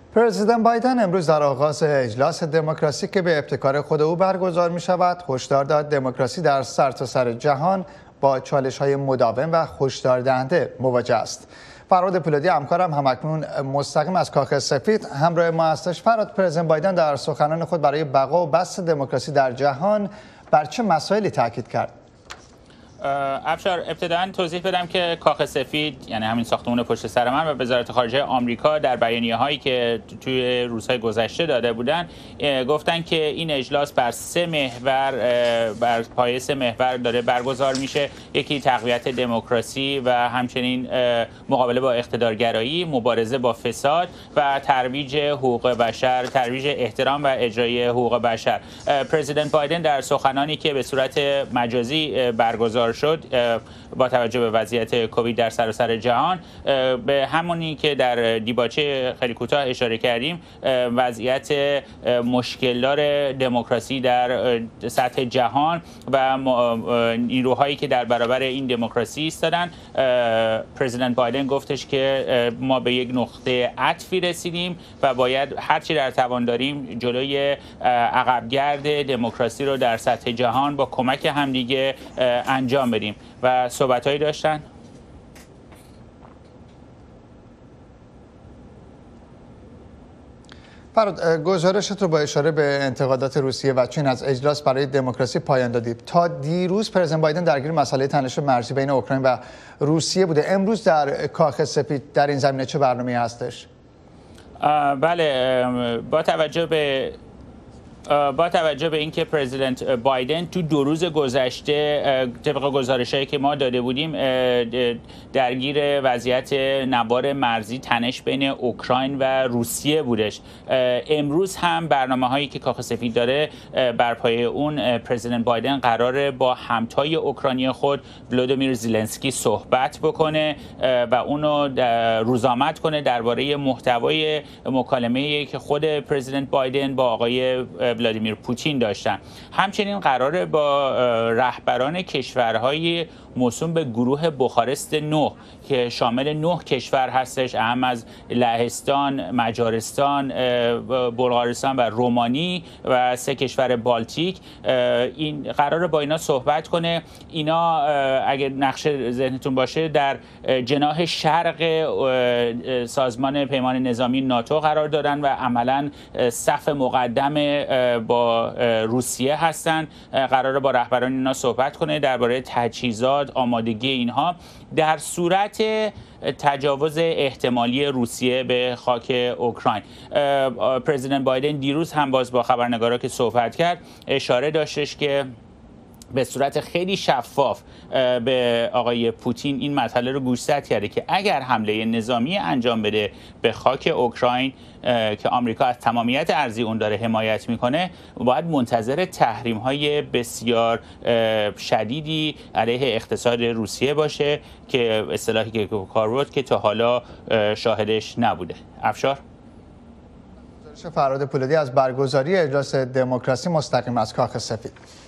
پرزیدنت بایدن امروز در آغاز اجلاس دموکراسی که به ابتکار خود او برگزار می شود هشدار داد دموکراسی در سرتاسر جهان با چالش‌های مداوم و هشدار دهنده مواجه است. فرهاد پولادی همکارم همکنون مستقیم از کاخ سفید همراه ما هستش. فرهاد، پرزیدنت بایدن در سخنان خود برای بقا و بسط دموکراسی در جهان بر چه مسائلی تاکید کرد؟ ابشار، ابتداً توضیح بدم که کاخ سفید، یعنی همین ساختمان پشت سر من، و وزارت خارجه آمریکا در بیانیه‌هایی که توی روزهای گذشته داده بودن گفتن که این اجلاس بر پایه 3 محور داره برگزار میشه. یکی تقویت دموکراسی و همچنین مقابله با اقتدارگرایی، مبارزه با فساد و ترویج حقوق بشر، ترویج احترام و اجرای حقوق بشر. پرزیدنت بایدن در سخنانی که به صورت مجازی برگزار شد با توجه به وضعیت کووید در سراسر جهان، به همونی که در دیباچه خیلی کوتاه اشاره کردیم، وضعیت مشکلدار دموکراسی در سطح جهان و نیروهایی که در برابر این دموکراسی ایستادن، پرزیدنت بایدن گفتش که ما به یک نقطه عطفی رسیدیم و باید هرچی در توان داریم جلوی عقبگرد دموکراسی رو در سطح جهان با کمک همدیگه انجام بدیم و صحبت‌هایی داشتن. فرهاد، گزارشت رو با اشاره به انتقادات روسیه و چین از اجلاس برای دموکراسی پایان دادید. تا دیروز پرزیدنت بایدن درگیر مسئله تنش مرزی بین اوکراین و روسیه بوده. امروز در کاخ سفید در این زمینه چه برنامه‌ای هستش؟ بله، با توجه به اینکه پرزیدنت بایدن تو 2 روز گذشته طبق گزارش‌هایی که ما داده بودیم درگیر وضعیت نوار مرزی، تنش بین اوکراین و روسیه بودش. امروز هم برنامه‌هایی که کاخ سفید داره بر پایه اون پرزیدنت بایدن قراره با همتای اوکراینی خود ولودیمیر زلنسکی صحبت بکنه و اونو روزآمد کنه درباره محتوای مکالمه‌ای که خود پرزیدنت بایدن با آقای ولادیمیر پوتین داشتن. همچنین قراره با رهبران کشورهای موسوم به گروه بخارست 9 که شامل 9 کشور هستش، اهم از لهستان، مجارستان، بلغارستان و رومانی و 3 کشور بالتیک، این قراره با اینا صحبت کنه. اینا اگر نقشه ذهنتون باشه در جناح شرق سازمان پیمان نظامی ناتو قرار دارن و عملاً صف مقدم با روسیه هستن. قراره با رهبران اینا صحبت کنه درباره تجهیزات، آمادگی اینها در صورت تجاوز احتمالی روسیه به خاک اوکراین. پرزیدنت بایدن دیروز هم باز با خبرنگارا که صحبت کرد اشاره داشتش که به صورت خیلی شفاف به آقای پوتین این مسئله رو گوشزد کرده که اگر حمله نظامی انجام بده به خاک اوکراین که آمریکا از تمامیت ارضی اون داره حمایت میکنه، باید منتظر تحریم‌های بسیار شدیدی علیه اقتصاد روسیه باشه که اصطلاحی که کار بود که تا حالا شاهدش نبوده. ابشار، فرهاد پولادی از برگزاری اجلاس دموکراسی مستقیم از کاخ سفید.